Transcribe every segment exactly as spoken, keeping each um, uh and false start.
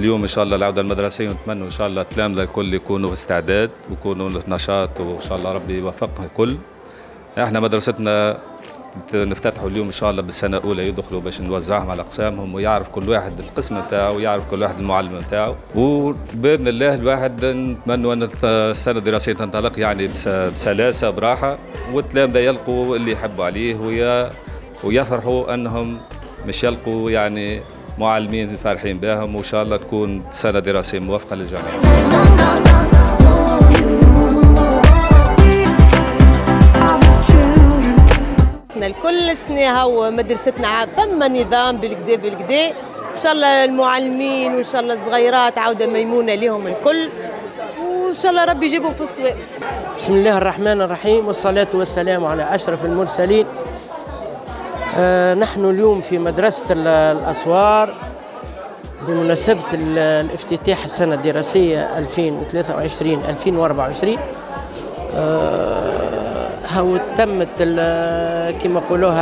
اليوم ان شاء الله العوده المدرسيه، ونتمنى ان شاء الله التلامذه الكل يكونوا في استعداد ويكونوا في نشاط، وان شاء الله ربي يوفقهم الكل. احنا مدرستنا نفتتحوا اليوم ان شاء الله بالسنه الاولى، يدخلوا باش نوزعهم على اقسامهم ويعرف كل واحد القسم نتاعو ويعرف كل واحد المعلم نتاعو، وباذن الله الواحد نتمنى ان السنه الدراسيه تنطلق يعني بسلاسه براحه، والتلامذه يلقوا اللي يحبوا عليه ويا ويفرحوا انهم مش يلقوا يعني معلمين فارحين بهم، وان شاء الله تكون سنه دراسيه موفقه للجميع. الكل سنة هو مدرستنا فما نظام بالكدا بالكدا، ان شاء الله المعلمين وان شاء الله الصغيرات عوده ميمونه لهم الكل، وان شاء الله ربي يجيبهم في الصواب. بسم الله الرحمن الرحيم، والصلاة والسلام على أشرف المرسلين. آه نحن اليوم في مدرسة الأسوار بمناسبة الافتتاح السنة الدراسية ألفين وثلاثة وعشرين ألفين وأربعة وعشرين. آه هو تمت كما يقولوها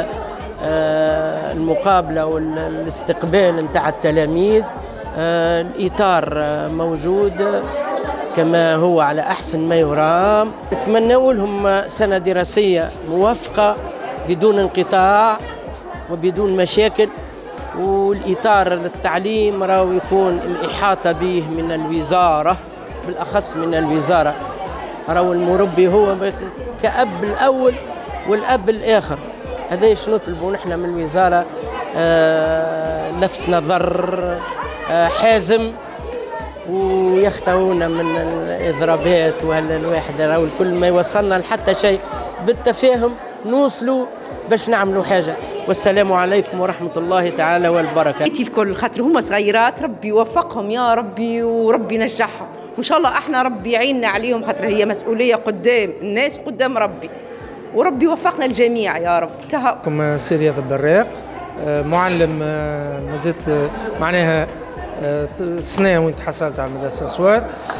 المقابلة والاستقبال نتاع التلاميذ. الإطار موجود كما هو على أحسن ما يرام. نتمنى لهم سنة دراسية موفقة بدون انقطاع وبدون مشاكل، والإطار للتعليم راهو يكون الإحاطة به من الوزارة، بالأخص من الوزارة. راهو المربي هو كأب الأول والأب الآخر. هذا شنو نطلبوا نحن من الوزارة؟ آه لفت نظر آه حازم، ويخطئونا من الإضرابات، وهلا الواحد راهو الكل ما يوصلنا لحتى شيء بالتفاهم نوصلوا باش نعملوا حاجة. والسلام عليكم ورحمة الله تعالى والبركاته. الكل خاطر هما صغيرات، ربي يوفقهم يا ربي وربي ينجحهم، وإن شاء الله احنا ربي يعيننا عليهم، خاطر هي مسؤولية قدام الناس قدام ربي، وربي يوفقنا الجميع يا رب. كما سي رياض البراق، معلم ما زلت معناها سنة وين تحصلت على مدرسة أسوار.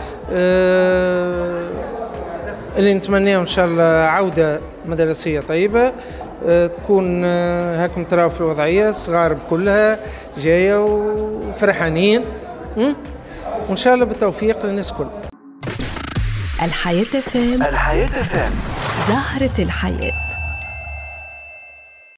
اللي نتمناه إن شاء الله عودة مدرسية طيبة، تكون هاكم تراو في الوضعية، الصغار كلها جاية وفرحانين، وإن شاء الله بالتوفيق للناس كل. الحياة فام، الحياة فام، زهرة الحياة.